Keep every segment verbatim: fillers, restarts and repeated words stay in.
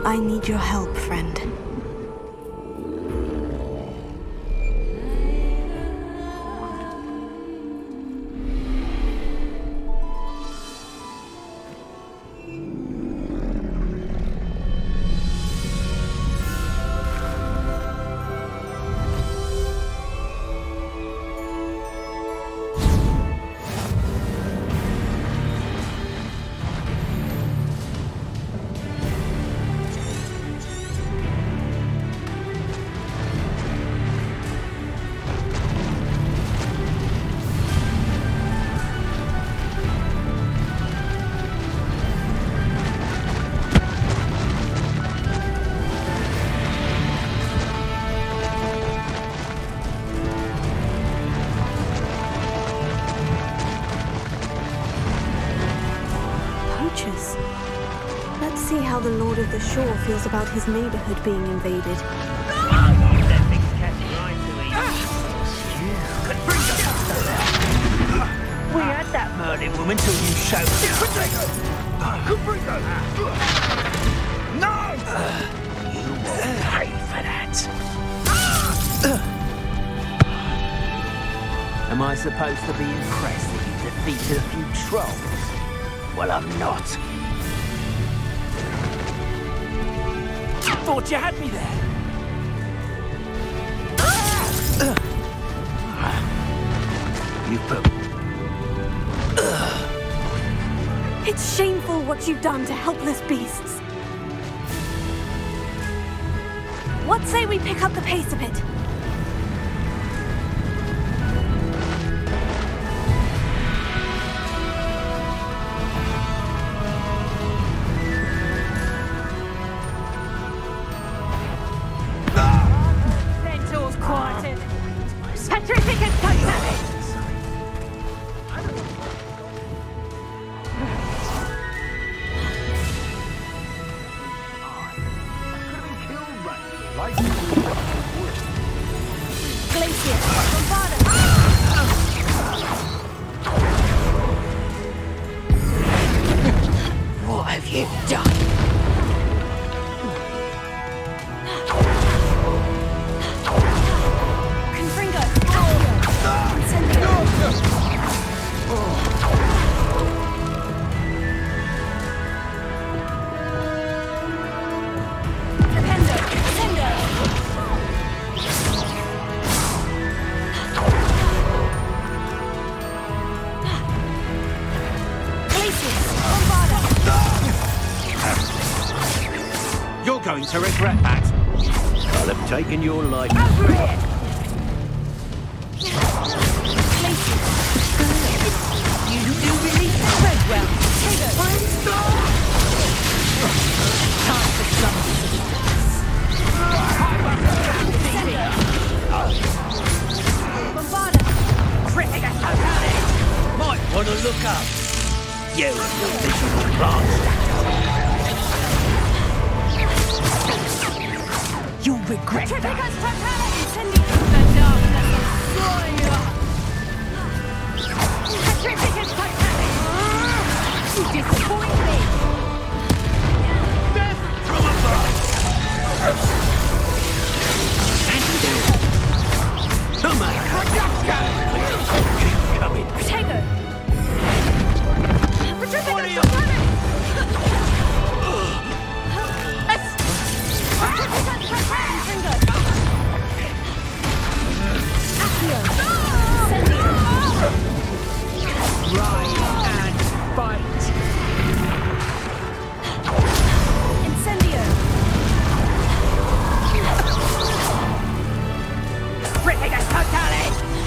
I need your help, friend. Let's see how the Lord of the Shore feels about his neighborhood being invaded. We had that murdering woman till you showed No! You will pay for that. Am I supposed to be impressed that you defeated a few trolls? Well, I'm not. I thought you had me there. You put... It's shameful what you've done to helpless beasts. What say we pick up the pace a bit? What have you done? You're going to regret that. I'll have taken your life. Over it! You do release the red well. Take it. Time for some Bombarda! Critic at Might want to look up. You and your visual plant You'll regret that. The darkness will swallow you up. You disappoint me. Death from above. No matter what you keep coming. Protego. What are you? Ride and fight. Incendio. Ripping us totally.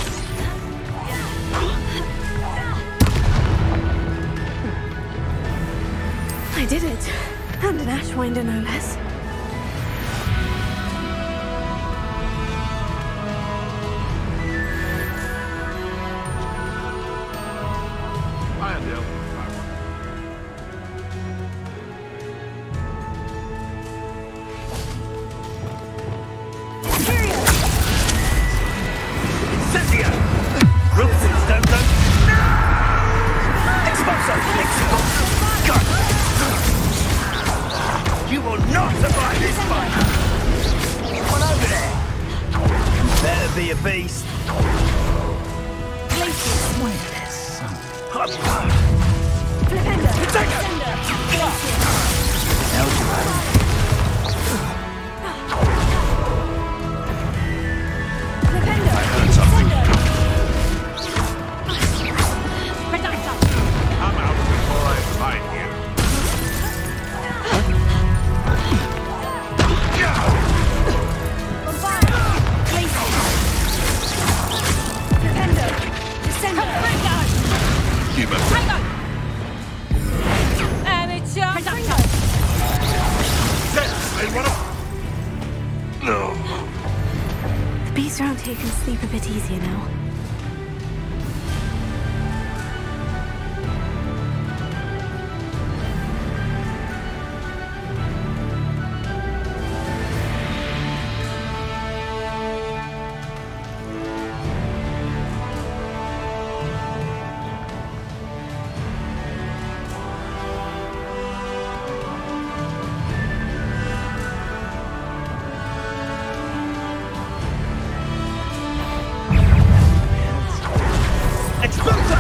I did it. And an Ashwinder, no less. You will not be a beast. Flipendo! Potato! I'm out before I find you. Give us They wanna... No. The beast around here can sleep a bit easier now. Expulso!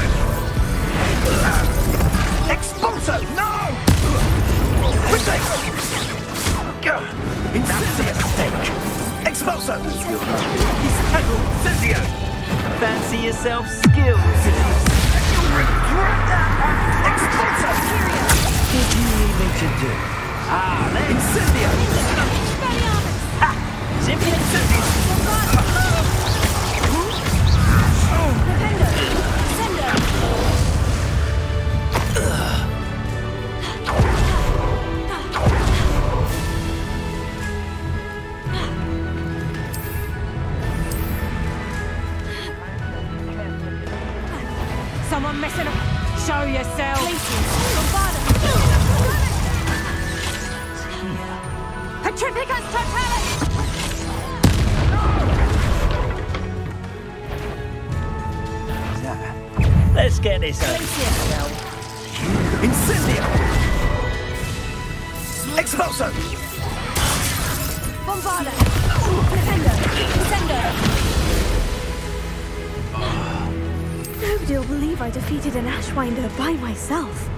Expulso! No! Quickly! Incendio! Expulso! Incendio! Fancy yourself skills. Expulso! What do you need me to do? Ah, there. Incendio! Ha! Simply incendio. Someone messing up. Show yourself. Petrificus totalis! Let's get this over. Incendio! Expulso! Bombarda! Flipendo! Incendio! Nobody will believe I defeated an Ashwinder by myself.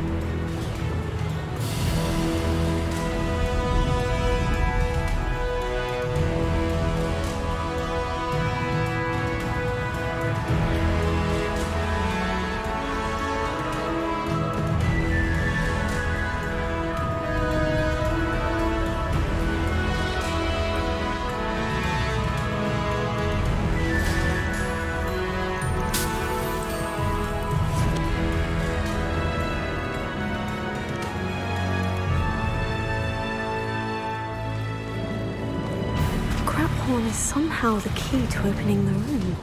Horn is somehow the key to opening the room.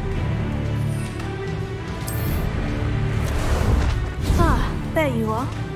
Ah, there you are.